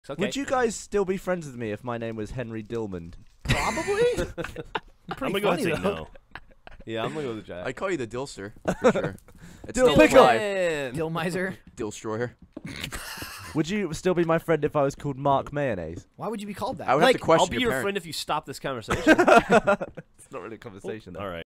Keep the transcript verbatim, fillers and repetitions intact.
Okay. Would you guys still be friends with me if my name was Henry Dillmund? Probably. I'm gonna go and say though. no. Yeah, I'm gonna go with Jack. I call you the Dillster for sure. It's Dill still pickle. alive. Dill miser. Dill destroyer. Would you still be my friend if I was called Mark Mayonnaise? Why would you be called that? I would Like, have to question I'll be your parent. friend if you stop this conversation. It's not really a conversation. All right.